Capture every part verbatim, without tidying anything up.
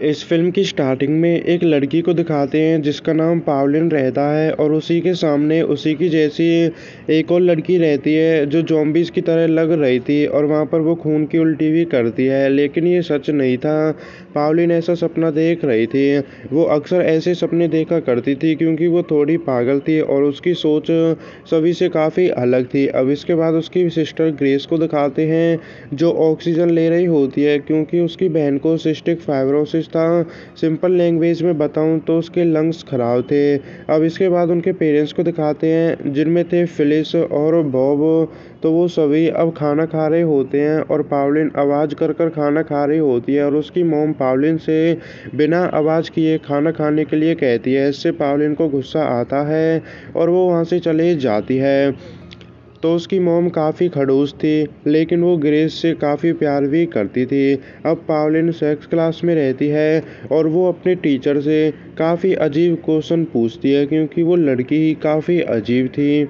इस फ़िल्म की स्टार्टिंग में एक लड़की को दिखाते हैं जिसका नाम पावलिन रहता है और उसी के सामने उसी की जैसी एक और लड़की रहती है जो ज़ॉम्बीज़ की तरह लग रही थी और वहाँ पर वो खून की उल्टी भी करती है, लेकिन ये सच नहीं था। पावलिन ऐसा सपना देख रही थी। वो अक्सर ऐसे सपने देखा करती थी क्योंकि वो थोड़ी पागल थी और उसकी सोच सभी से काफ़ी अलग थी। अब इसके बाद उसकी सिस्टर ग्रेस को दिखाते हैं जो ऑक्सीजन ले रही होती है क्योंकि उसकी बहन को सिस्टिक फाइब्रोसिस था। सिंपल लैंग्वेज में बताऊं तो उसके लंग्स खराब थे। अब इसके बाद उनके पेरेंट्स को दिखाते हैं जिनमें थे फिलिस और बॉब। तो वो सभी अब खाना खा रहे होते हैं और पावलिन आवाज़ कर कर खाना खा रही होती है और उसकी मॉम पावलिन से बिना आवाज़ किए खाना खाने के लिए कहती है। इससे पावलिन को गुस्सा आता है और वो वहाँ से चले जाती है। तो उसकी मॉम काफ़ी खड़ूस थी, लेकिन वो ग्रेस से काफ़ी प्यार भी करती थी। अब पावलिन सेक्स क्लास में रहती है और वो अपने टीचर से काफ़ी अजीब क्वेश्चन पूछती है क्योंकि वो लड़की ही काफ़ी अजीब थी।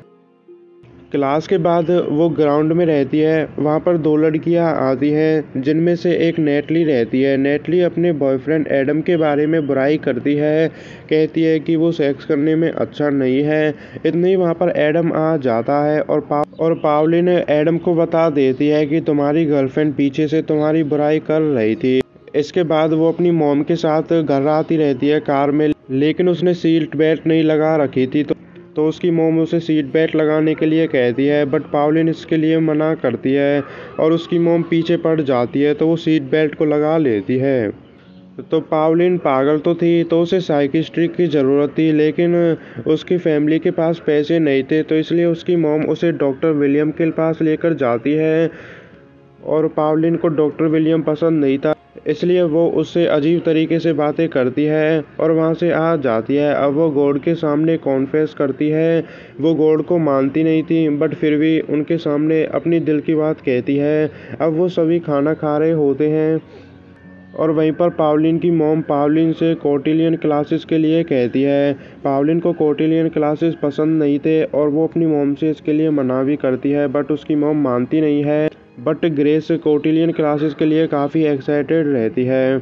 क्लास के बाद वो ग्राउंड में रहती है। वहाँ पर दो लड़कियाँ आती हैं जिनमें से एक नेटली रहती है। नेटली अपने बॉयफ्रेंड एडम के बारे में बुराई करती है, कहती है कि वो सेक्स करने में अच्छा नहीं है। इतने ही वहाँ पर एडम आ जाता है और पा और पावलिन एडम को बता देती है कि तुम्हारी गर्लफ्रेंड पीछे से तुम्हारी बुराई कर रही थी। इसके बाद वो अपनी मॉम के साथ घर आती रहती है कार में, लेकिन उसने सीट बेल्ट नहीं लगा रखी थी तो तो उसकी मॉम उसे सीट बेल्ट लगाने के लिए कहती है, बट पावलिन इसके लिए मना करती है और उसकी मॉम पीछे पड़ जाती है तो वो सीट बेल्ट को लगा लेती है। तो पावलिन पागल तो थी, तो उसे साइकियाट्रिस्ट की ज़रूरत थी, लेकिन उसकी फैमिली के पास पैसे नहीं थे, तो इसलिए उसकी मॉम उसे डॉक्टर विलियम के पास लेकर जाती है और पावलिन को डॉक्टर विलियम पसंद नहीं था, इसलिए वो उससे अजीब तरीके से बातें करती है और वहाँ से आ जाती है। अब वो गॉड के सामने कॉन्फेस करती है। वो गॉड को मानती नहीं थी, बट फिर भी उनके सामने अपनी दिल की बात कहती है। अब वो सभी खाना खा रहे होते हैं और वहीं पर पावलिन की मॉम पावलिन से कोटिलियन क्लासेस के लिए कहती है। पावलिन को कोटिलियन क्लासेस पसंद नहीं थे और वो अपनी मॉम से इसके लिए मना भी करती है, बट उसकी मॉम मानती नहीं है। बट ग्रेस कोटिलियन क्लासेस के लिए काफ़ी एक्साइटेड रहती है।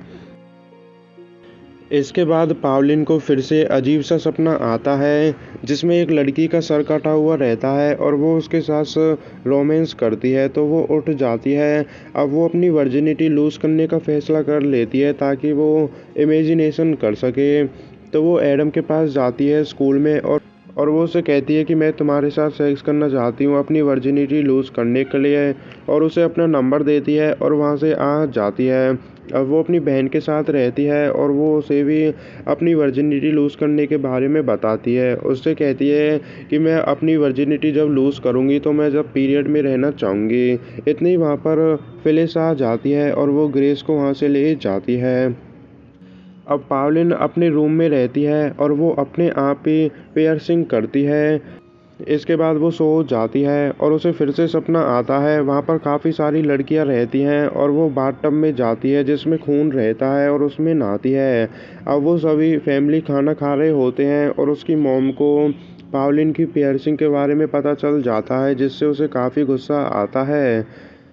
इसके बाद पावलिन को फिर से अजीब सा सपना आता है जिसमें एक लड़की का सर कटा हुआ रहता है और वो उसके साथ रोमांस करती है, तो वो उठ जाती है। अब वो अपनी वर्जिनिटी लूज़ करने का फैसला कर लेती है ताकि वो इमेजिनेशन कर सके। तो वो एडम के पास जाती है स्कूल में और और वो उसे कहती है कि मैं तुम्हारे साथ सेक्स करना चाहती हूँ अपनी वर्जिनिटी लूज़ करने के लिए, और उसे अपना नंबर देती है और वहाँ से आ जाती है। अब वो अपनी बहन के साथ रहती है और वो उसे भी अपनी वर्जिनिटी लूज़ करने के बारे में बताती है। उससे कहती है कि मैं अपनी वर्जिनिटी जब लूज़ करूँगी तो मैं जब पीरियड में रहना चाहूँगी। इतनी ही वहाँ पर फिलिस आ जाती है और वो ग्रेस को वहाँ से ले जाती है। अब पावलिन अपने रूम में रहती है और वो अपने आप ही पियर्सिंग करती है। इसके बाद वो सो जाती है और उसे फिर से सपना आता है। वहाँ पर काफ़ी सारी लड़कियाँ रहती हैं और वो बाथटब में जाती है जिसमें खून रहता है और उसमें नहाती है। अब वो सभी फैमिली खाना खा रहे होते हैं और उसकी मॉम को पावलिन की पियर्सिंग के बारे में पता चल जाता है, जिससे उसे काफ़ी गुस्सा आता है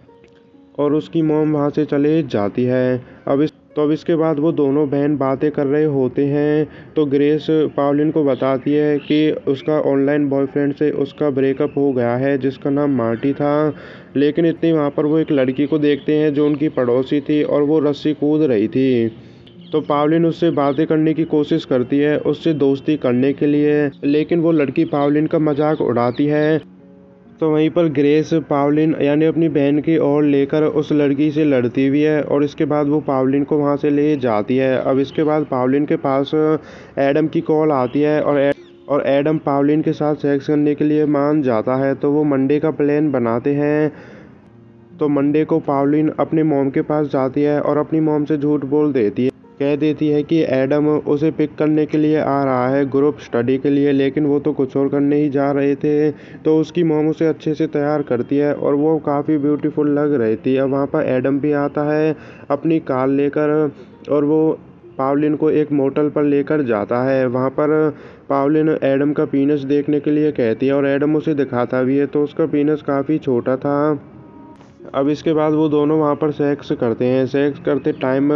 और उसकी मॉम वहाँ से चले जाती है। अब इस तो अब इसके बाद वो दोनों बहन बातें कर रहे होते हैं तो ग्रेस पावलिन को बताती है कि उसका ऑनलाइन बॉयफ्रेंड से उसका ब्रेकअप हो गया है जिसका नाम मार्टी था। लेकिन इतनी वहाँ पर वो एक लड़की को देखते हैं जो उनकी पड़ोसी थी और वो रस्सी कूद रही थी। तो पावलिन उससे बातें करने की कोशिश करती है उससे दोस्ती करने के लिए, लेकिन वो लड़की पावलिन का मजाक उड़ाती है। तो वहीं पर ग्रेस पावलिन यानी अपनी बहन की ओर लेकर उस लड़की से लड़ती भी है और इसके बाद वो पावलिन को वहाँ से ले जाती है। अब इसके बाद पावलिन के पास एडम की कॉल आती है और एड, और एडम पावलिन के साथ सेक्स करने के लिए मान जाता है। तो वो मंडे का प्लान बनाते हैं। तो मंडे को पावलिन अपने मॉम के पास जाती है और अपनी मॉम से झूठ बोल देती है, कह देती है कि एडम उसे पिक करने के लिए आ रहा है ग्रुप स्टडी के लिए, लेकिन वो तो कुछ और करने ही जा रहे थे। तो उसकी मॉम उसे अच्छे से तैयार करती है और वो काफ़ी ब्यूटीफुल लग रही थी। अब वहाँ पर एडम भी आता है अपनी कार लेकर और वो पावलिन को एक मोटल पर लेकर जाता है। वहाँ पर पावलिन एडम का पीनस देखने के लिए कहती है और एडम उसे दिखाता भी है, तो उसका पीनस काफ़ी छोटा था। अब इसके बाद वो दोनों वहाँ पर सेक्स करते हैं। सेक्स करते टाइम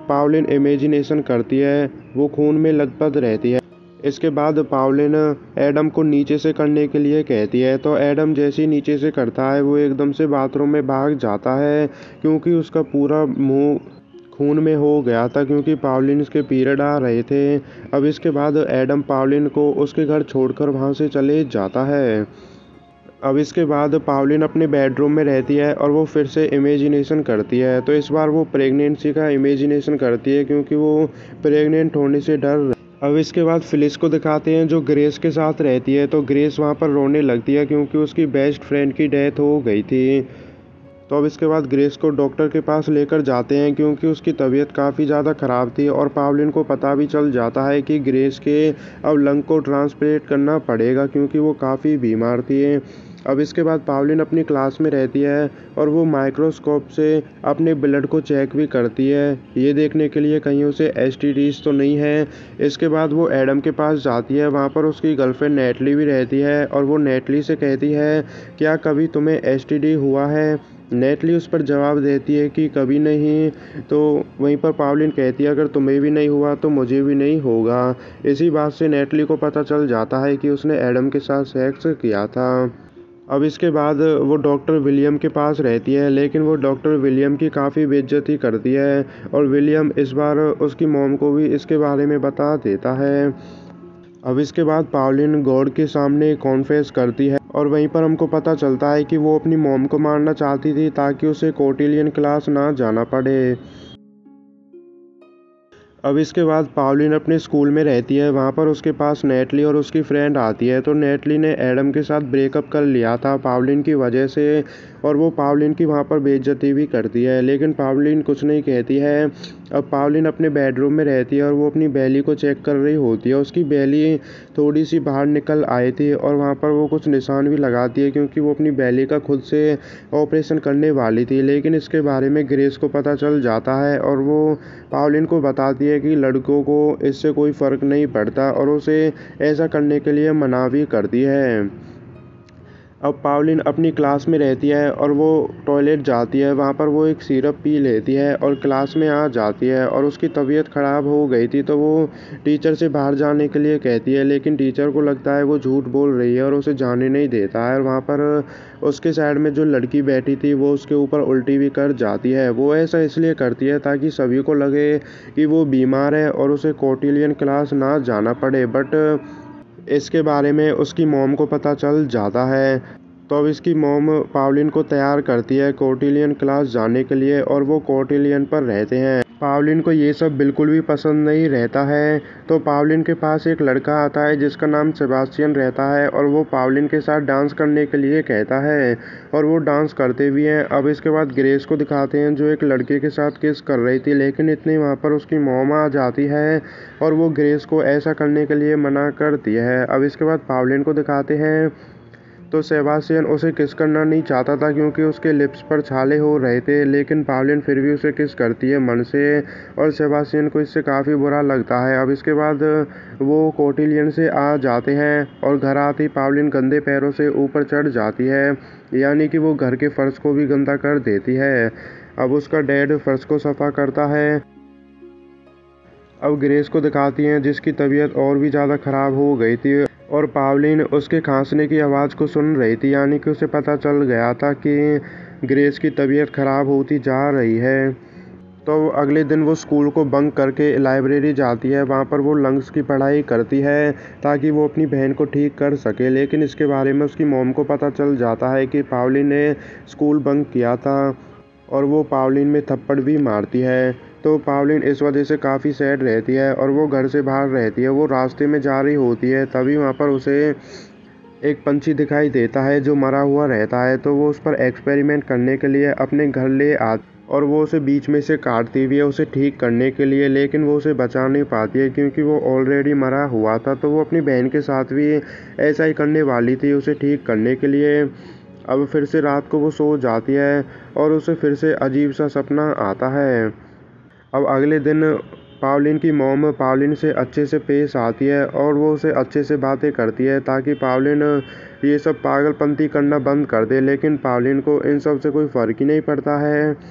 पावलिन इमेजिनेशन करती है वो खून में लथपथ रहती है। इसके बाद पावलिन एडम को नीचे से करने के लिए कहती है, तो एडम जैसे ही नीचे से करता है वो एकदम से बाथरूम में भाग जाता है, क्योंकि उसका पूरा मुंह खून में हो गया था, क्योंकि पावलिन के पीरियड आ रहे थे। अब इसके बाद एडम पावलिन को उसके घर छोड़कर वहाँ से चले जाता है। अब इसके बाद पावलिन अपने बेडरूम में रहती है और वो फिर से इमेजिनेशन करती है, तो इस बार वो प्रेगनेंसी का इमेजिनेशन करती है, क्योंकि वो प्रेग्नेंट होने से डर। अब इसके बाद फिलिस को दिखाते हैं जो ग्रेस के साथ रहती है, तो ग्रेस वहाँ पर रोने लगती है क्योंकि उसकी बेस्ट फ्रेंड की डेथ हो गई थी। तो अब इसके बाद ग्रेस को डॉक्टर के पास लेकर जाते हैं, क्योंकि उसकी तबीयत काफ़ी ज़्यादा ख़राब थी और पावलिन को पता भी चल जाता है कि ग्रेस के अब लंग को ट्रांसप्लेट करना पड़ेगा, क्योंकि वो काफ़ी बीमार थी। अब इसके बाद पावलिन अपनी क्लास में रहती है और वो माइक्रोस्कोप से अपने ब्लड को चेक भी करती है, ये देखने के लिए कहीं उसे एस टी डीज तो नहीं है। इसके बाद वो एडम के पास जाती है, वहाँ पर उसकी गर्लफ्रेंड नेटली भी रहती है और वो नेटली से कहती है, क्या कभी तुम्हें एस टी डी हुआ है? नेटली उस पर जवाब देती है कि कभी नहीं। तो वहीं पर पावलिन कहती है, अगर तुम्हें भी नहीं हुआ तो मुझे भी नहीं होगा। इसी बात से नेटली को पता चल जाता है कि उसने एडम के साथ सेक्स किया था। अब इसके बाद वो डॉक्टर विलियम के पास रहती है, लेकिन वो डॉक्टर विलियम की काफ़ी बेइज्जती करती है और विलियम इस बार उसकी मॉम को भी इसके बारे में बता देता है। अब इसके बाद पावलिन गॉड के सामने कॉन्फेस करती है और वहीं पर हमको पता चलता है कि वो अपनी मॉम को मारना चाहती थी ताकि उसे कोटिलियन क्लास ना जाना पड़े। अब इसके बाद पावलिन अपने स्कूल में रहती है, वहाँ पर उसके पास नेटली और उसकी फ्रेंड आती है। तो नेटली ने एडम के साथ ब्रेकअप कर लिया था पावलिन की वजह से, और वो पावलिन की वहाँ पर बेइज्जती भी करती है, लेकिन पावलिन कुछ नहीं कहती है। अब पावलिन अपने बेडरूम में रहती है और वो अपनी बेली को चेक कर रही होती है। उसकी बेली थोड़ी सी बाहर निकल आई थी और वहाँ पर वो कुछ निशान भी लगाती है, क्योंकि वो अपनी बेली का खुद से ऑपरेशन करने वाली थी। लेकिन इसके बारे में ग्रेस को पता चल जाता है और वो पावलिन को बताती है कि लड़कों को इससे कोई फ़र्क नहीं पड़ता और उसे ऐसा करने के लिए मना भी करती है। अब पावलिन अपनी क्लास में रहती है और वो टॉयलेट जाती है, वहाँ पर वो एक सिरप पी लेती है और क्लास में आ जाती है और उसकी तबीयत ख़राब हो गई थी, तो वो टीचर से बाहर जाने के लिए कहती है, लेकिन टीचर को लगता है वो झूठ बोल रही है और उसे जाने नहीं देता है। और वहाँ पर उसके साइड में जो लड़की बैठी थी वो उसके ऊपर उल्टी भी कर जाती है। वो ऐसा इसलिए करती है ताकि सभी को लगे कि वो बीमार है और उसे कोटिलियन क्लास ना जाना पड़े, बट इसके बारे में उसकी मॉम को पता चल जाता है। तो अब इसकी मॉम पावलिन को तैयार करती है कोटिलियन क्लास जाने के लिए और वो कोटिलियन पर रहते हैं। पावलिन को ये सब बिल्कुल भी पसंद नहीं रहता है। तो पावलिन के पास एक लड़का आता है जिसका नाम सेबास्टियन रहता है और वो पावलिन के साथ डांस करने के लिए कहता है और वो डांस करते भी हैं। अब इसके बाद ग्रेस को दिखाते हैं जो एक लड़के के साथ किस कर रही थी, लेकिन इतनी वहाँ पर उसकी मॉम आ जाती है और वो ग्रेस को ऐसा करने के लिए मना करती है। अब इसके बाद पावलिन को दिखाते हैं तो सेबास्टियन उसे किस करना नहीं चाहता था, क्योंकि उसके लिप्स पर छाले हो रहे थे, लेकिन पावलिन फिर भी उसे किस करती है मन से और सेबास्टियन को इससे काफ़ी बुरा लगता है। अब इसके बाद वो कोटिलियन से आ जाते हैं और घर आती पावलिन गंदे पैरों से ऊपर चढ़ जाती है, यानी कि वो घर के फर्श को भी गंदा कर देती है। अब उसका डैड फर्श को सफ़ा करता है। अब ग्रेस को दिखाती हैं जिसकी तबीयत और भी ज़्यादा ख़राब हो गई थी और पावलिन उसके खांसने की आवाज़ को सुन रही थी, यानी कि उसे पता चल गया था कि ग्रेस की तबीयत ख़राब होती जा रही है। तो अगले दिन वो स्कूल को बंक करके लाइब्रेरी जाती है, वहाँ पर वो लंग्स की पढ़ाई करती है ताकि वो अपनी बहन को ठीक कर सके, लेकिन इसके बारे में उसकी मॉम को पता चल जाता है कि पावलिन ने स्कूल बंक किया था और वो पावलिन में थप्पड़ भी मारती है। तो पावलिन इस वजह से काफ़ी सैड रहती है और वो घर से बाहर रहती है। वो रास्ते में जा रही होती है, तभी वहाँ पर उसे एक पंछी दिखाई देता है जो मरा हुआ रहता है। तो वो उस पर एक्सपेरिमेंट करने के लिए अपने घर ले आ और वो उसे बीच में से काटती हुई है उसे ठीक करने के लिए, लेकिन वो उसे बचा नहीं पाती है क्योंकि वो ऑलरेडी मरा हुआ था। तो वो अपनी बहन के साथ भी ऐसा ही करने वाली थी उसे ठीक करने के लिए। अब फिर से रात को वो सो जाती है और उसे फिर से अजीब सा सपना आता है। अब अगले दिन पावलिन की मॉम पावलिन से अच्छे से पेश आती है और वो उसे अच्छे से बातें करती है ताकि पावलिन ये सब पागलपंती करना बंद कर दे, लेकिन पावलिन को इन सब से कोई फ़र्क ही नहीं पड़ता है।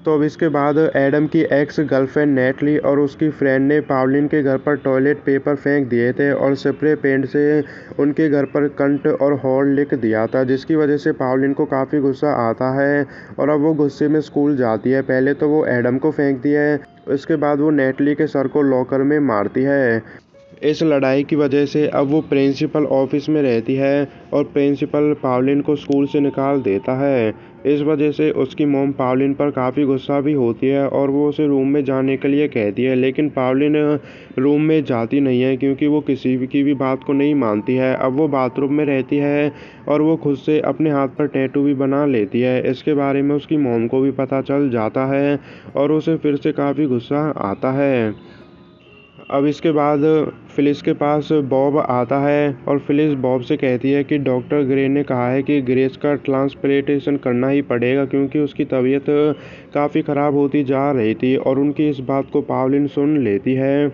तो अब इसके बाद एडम की एक्स गर्लफ्रेंड नेटली और उसकी फ्रेंड ने पावलिन के घर पर टॉयलेट पेपर फेंक दिए थे और स्प्रे पेंट से उनके घर पर कंट और हॉल लिख दिया था, जिसकी वजह से पावलिन को काफ़ी गुस्सा आता है और अब वो गुस्से में स्कूल जाती है। पहले तो वो एडम को फेंकती है, उसके बाद वो नेटली के सर को लॉकर में मारती है। इस लड़ाई की वजह से अब वो प्रिंसिपल ऑफिस में रहती है और प्रिंसिपल पावलिन को स्कूल से निकाल देता है। इस वजह से उसकी मॉम पावलिन पर काफ़ी गुस्सा भी होती है और वो उसे रूम में जाने के लिए कहती है, लेकिन पावलिन रूम में जाती नहीं है क्योंकि वो किसी भी की भी बात को नहीं मानती है। अब वो बाथरूम में रहती है और वो खुद से अपने हाथ पर टैटू भी बना लेती है। इसके बारे में उसकी मॉम को भी पता चल जाता है और उसे फिर से काफ़ी गुस्सा आता है। अब इसके बाद फिलिस के पास बॉब आता है और फिलिस बॉब से कहती है कि डॉक्टर ग्रे ने कहा है कि ग्रेस का ट्रांसप्लांटेशन करना ही पड़ेगा क्योंकि उसकी तबीयत काफ़ी ख़राब होती जा रही थी। और उनकी इस बात को पावलिन सुन लेती है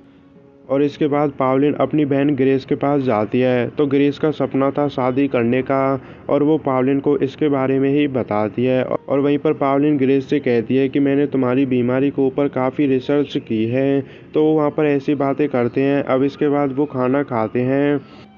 और इसके बाद पावलिन अपनी बहन ग्रेस के पास जाती है। तो ग्रेस का सपना था शादी करने का और वो पावलिन को इसके बारे में ही बताती है और वहीं पर पावलिन ग्रेस से कहती है कि मैंने तुम्हारी बीमारी के ऊपर काफ़ी रिसर्च की है। तो वो वहाँ पर ऐसी बातें करते हैं। अब इसके बाद वो खाना खाते हैं।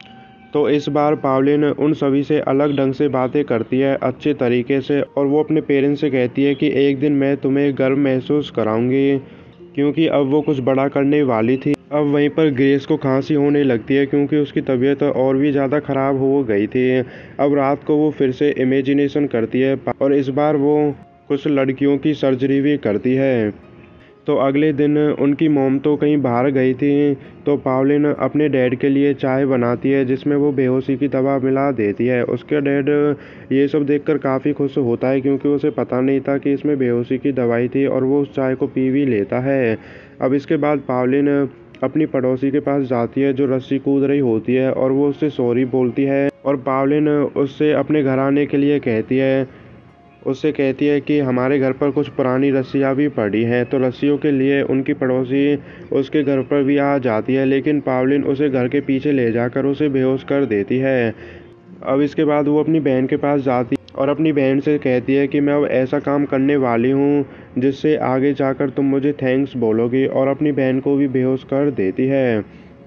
तो इस बार पावलिन उन सभी से अलग ढंग से बातें करती है, अच्छे तरीके से, और वो अपने पेरेंट्स से कहती है कि एक दिन मैं तुम्हें गर्व महसूस कराऊंगी, क्योंकि अब वो कुछ बड़ा करने वाली थी। अब वहीं पर ग्रेस को खांसी होने लगती है क्योंकि उसकी तबीयत और भी ज़्यादा ख़राब हो गई थी। अब रात को वो फिर से इमेजिनेशन करती है और इस बार वो कुछ लड़कियों की सर्जरी भी करती है। तो अगले दिन उनकी मॉम तो कहीं बाहर गई थी, तो पावलिन अपने डैड के लिए चाय बनाती है जिसमें वो बेहोशी की दवा मिला देती है। उसके डैड ये सब देखकर काफ़ी खुश होता है क्योंकि उसे पता नहीं था कि इसमें बेहोशी की दवाई थी और वो उस चाय को पी भी लेता है। अब इसके बाद पावलिन अपनी पड़ोसी के पास जाती है जो रस्सी कूद रही होती है और वो उससे सॉरी बोलती है और पावलिन उससे अपने घर आने के लिए कहती है। उससे कहती है कि हमारे घर पर कुछ पुरानी रस्सियाँ भी पड़ी हैं। तो रस्सियों के लिए उनकी पड़ोसी उसके घर पर भी आ जाती है, लेकिन पावलिन उसे घर के पीछे ले जाकर उसे बेहोश कर देती है। अब इसके बाद वो अपनी बहन के पास जाती और अपनी बहन से कहती है कि मैं अब ऐसा काम करने वाली हूँ जिससे आगे जाकर तुम मुझे थैंक्स बोलोगी, और अपनी बहन को भी बेहोश कर देती है।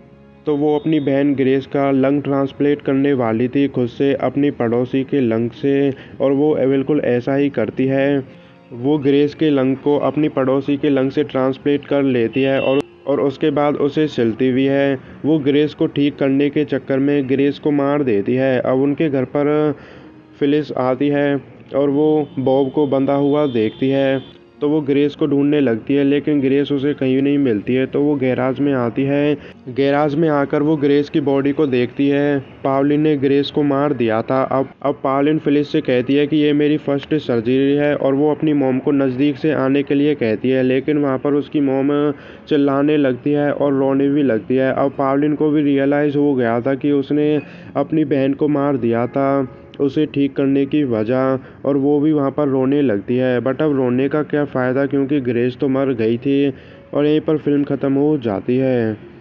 तो वो अपनी बहन ग्रेस का लंग ट्रांसप्लांट करने वाली थी खुद से अपनी पड़ोसी के लंग से, और वो बिल्कुल ऐसा ही करती है। वो ग्रेस के लंग को अपनी पड़ोसी के लंग से ट्रांसप्लांट कर लेती है और और उसके बाद उसे सिलती भी है। वो ग्रेस को ठीक करने के चक्कर में ग्रेस को मार देती है। अब उनके घर पर फिलिस आती है और वो बॉब को बंधा हुआ देखती है, तो वो ग्रेस को ढूंढने लगती है, लेकिन ग्रेस उसे कहीं नहीं मिलती है। तो वो गैराज में आती है। गैराज में आकर वो ग्रेस की बॉडी को देखती है। पावलिन ने ग्रेस को मार दिया था। अब अब पावलिन फिलिस से कहती है कि ये मेरी फर्स्ट सर्जरी है, और वो अपनी मॉम को नज़दीक से आने के लिए कहती है, लेकिन वहाँ पर उसकी मॉम चिल्लाने लगती है और रोने भी लगती है। अब पावलिन को भी रियलाइज़ हो गया था कि उसने अपनी बहन को मार दिया था उसे ठीक करने की वजह, और वो भी वहाँ पर रोने लगती है। बट अब रोने का क्या फ़ायदा क्योंकि ग्रेस तो मर गई थी। और यहीं पर फिल्म ख़त्म हो जाती है।